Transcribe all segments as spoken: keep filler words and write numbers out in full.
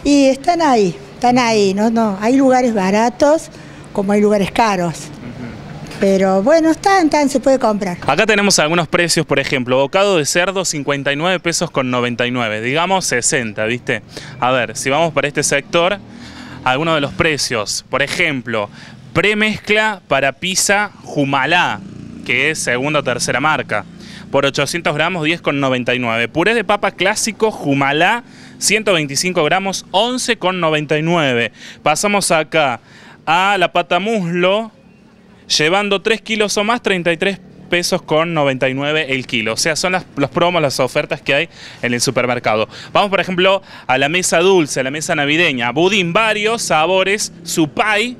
Y están ahí, están ahí, no, no, hay lugares baratos como hay lugares caros. Pero bueno, están, están, se puede comprar. Acá tenemos algunos precios, por ejemplo, bocado de cerdo cincuenta y nueve pesos con noventa y nueve, digamos sesenta, ¿viste? A ver, si vamos para este sector, algunos de los precios, por ejemplo, premezcla para pizza Jumalá, que es segunda o tercera marca, por ochocientos gramos diez con noventa y nueve. Puré de papa clásico Jumalá, ciento veinticinco gramos, once con noventa y nueve. Pasamos acá a la pata muslo, llevando tres kilos o más, treinta y tres pesos con noventa y nueve el kilo. O sea, son las, los promos, las ofertas que hay en el supermercado. Vamos, por ejemplo, a la mesa dulce, a la mesa navideña. Budín varios sabores, Supay,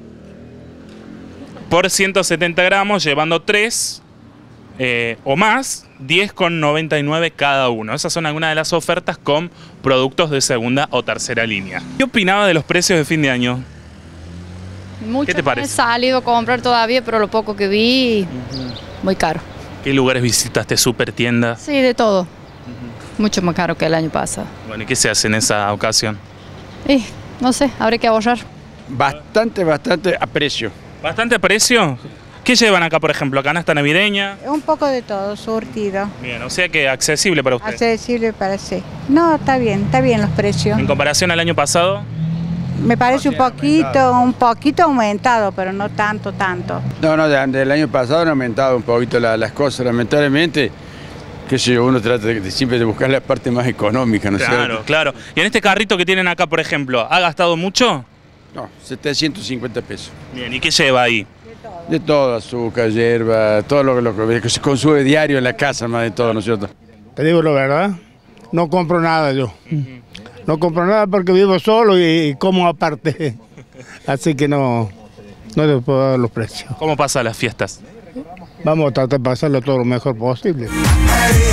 por ciento setenta gramos, llevando tres eh, o más, diez con noventa y nueve cada uno. Esas son algunas de las ofertas con productos de segunda o tercera línea. ¿Qué opinaba de los precios de fin de año? Mucho. ¿Qué te parece? No he salido a comprar todavía, pero lo poco que vi, uh-huh. muy caro. ¿Qué lugares visitaste? ¿Super tiendas? Sí, de todo. Uh-huh. Mucho más caro que el año pasado. Bueno, ¿y qué se hace en esa ocasión? Eh, no sé, habrá que ahorrar. Bastante, bastante a precio. ¿Bastante a precio? ¿Qué llevan acá, por ejemplo? ¿Canasta navideña? Un poco de todo, surtido. Bien, o sea que accesible para usted. Accesible para sí. No, está bien, está bien los precios. ¿En comparación al año pasado? Me parece un poquito, un poquito aumentado, pero no tanto, tanto. No, no, del año pasado han aumentado un poquito la, las cosas, lamentablemente, que si uno trata de, de siempre de buscar la parte más económica, ¿no es cierto? Claro, claro. ¿Y en este carrito que tienen acá, por ejemplo, ha gastado mucho? No, setecientos cincuenta pesos. Bien, ¿y qué lleva ahí? De todo. De todo, azúcar, hierba, todo lo, lo que se consume diario en la casa, más de todo, ¿no es cierto? Te digo la verdad, no compro nada yo. Uh-huh. No compro nada porque vivo solo y, y como aparte, así que no, no te puedo dar los precios. ¿Cómo pasan las fiestas? Vamos a tratar de pasarlo todo lo mejor posible.